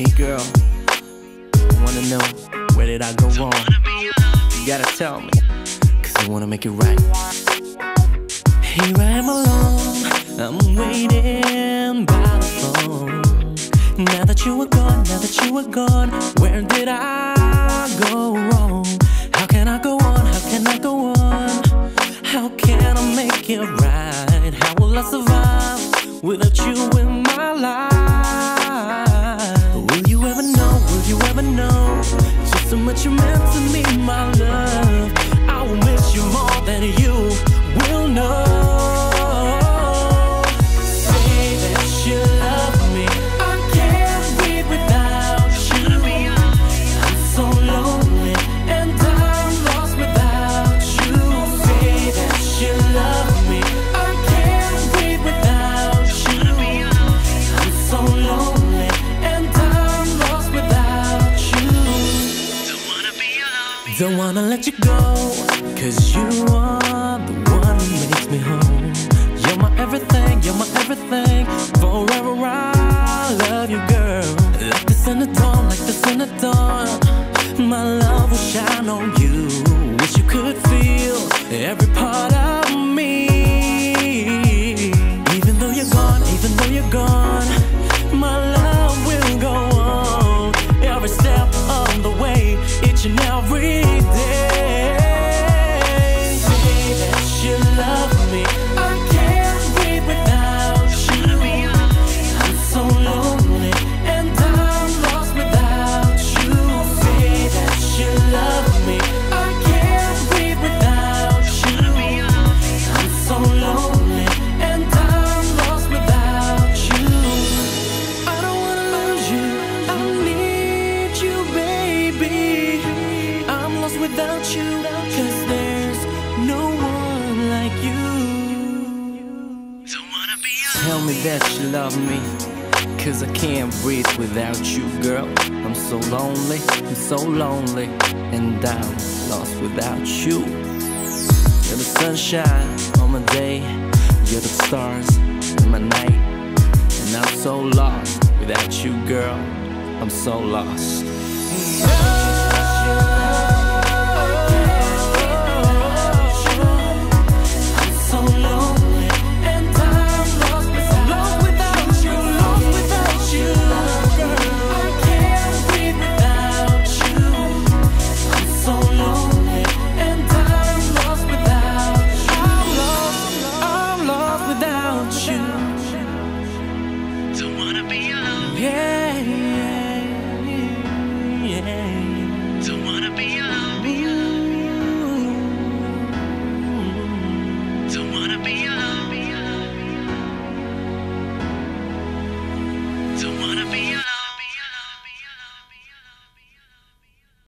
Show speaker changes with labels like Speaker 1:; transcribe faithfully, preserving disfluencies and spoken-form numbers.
Speaker 1: Hey girl, I wanna know, where did I go wrong? You gotta tell me, cause I wanna make it right. Here I am alone, I'm waiting by the phone. Now that you were gone, now that you were gone, where did I go wrong? How can I go on, how can I go on? How can I make it right? How will I survive without you in my life? Will you ever know, will you ever know just how much you meant to me, my love? I will miss you more than you will know. Say that you love me, I can't breathe without you. I'm so lonely and I'm lost without you. Say that you love me, I can't breathe without you. I'm so lonely and I'm lost without you. Don't wanna be alone, don't wanna let you go, cause you are the one who makes me whole. You're my everything, you're my everything. Forever I love you, girl. Like the sun at dawn, like the sun at dawn. My love will shine on you. Wish you could feel every part of me. Even though you're gone, even though you're gone, my love will go on. Every step of the way, each and every day. Say that you love me, I can't breathe without you. I'm so lonely and I'm lost without you. Say that you love me, I can't breathe without you. I'm so lonely and I'm lost without you. I don't wanna lose you, I need you, baby. I'm lost without you, cause there's no one like you. Tell me that you love me, cause I can't breathe without you, girl. I'm so lonely, I'm so lonely, and I'm lost without you. You're the sunshine on my day, you're the stars in my night, and I'm so lost without you, girl. I'm so lost.